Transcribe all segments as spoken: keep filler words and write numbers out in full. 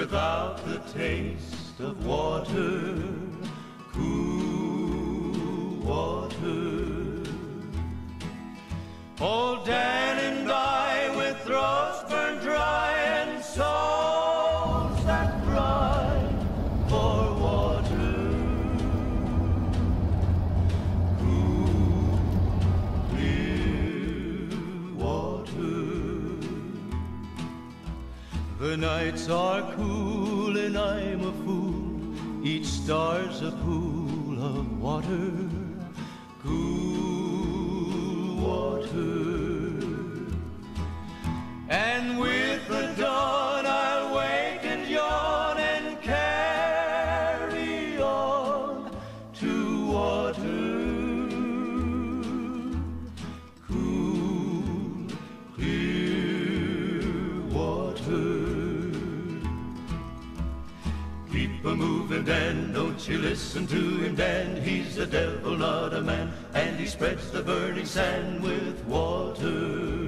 without the taste of water, cool water. Old Dan and I, with throats burned dry and souls that cry for water, cool, clear water. The nights are cool and I'm a fool, each star's a pool of water, cool water. And with the dawn I'll wake and yawn and carry on to water, cool, clear water. Keep a moving, Dan, don't you listen to him, Dan. He's the devil, not a man, and he spreads the burning sand with water.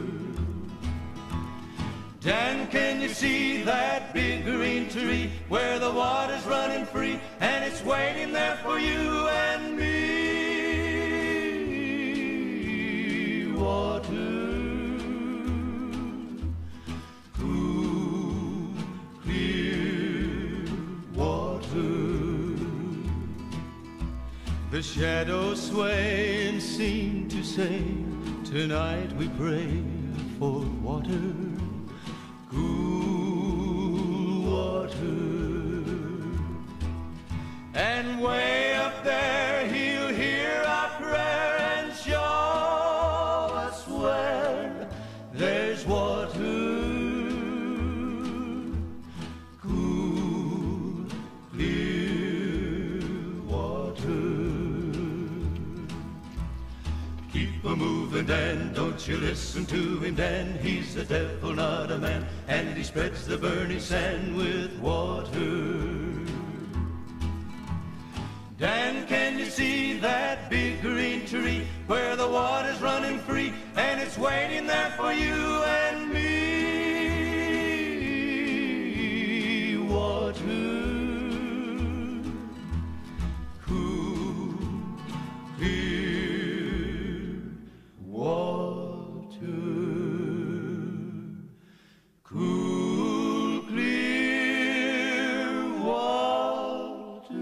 Dan, can you see that big green tree where the water's running free and it's waiting there for you and me? Water, cool, clear water. The shadows sway and seem to say, tonight we pray for water, cool water. And way up there he'll hear our prayer and show us where there's water, cool, clear water. Keep a moving, Dan, don't you listen to him, Dan. He's the devil, not a man, and he spreads the burning sand with water. Dan, can you see that big green tree where the water's running free and it's waiting there for you and me? Water, cool, clear water, cool, clear water.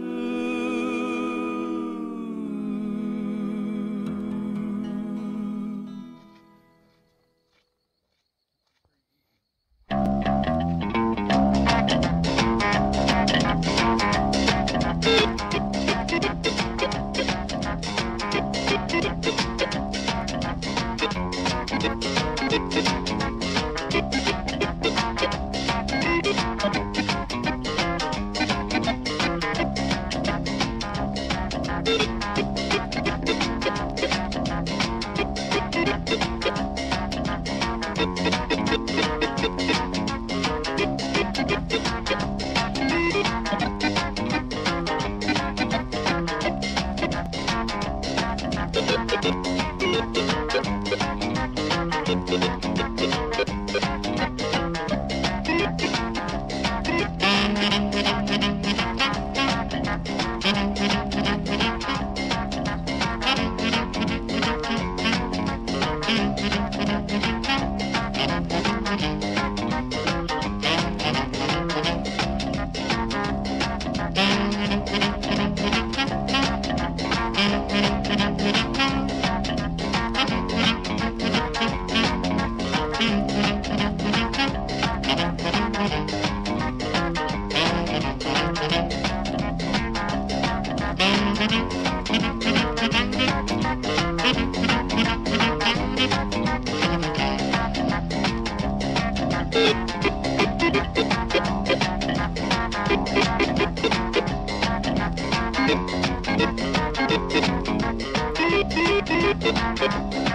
Thank you.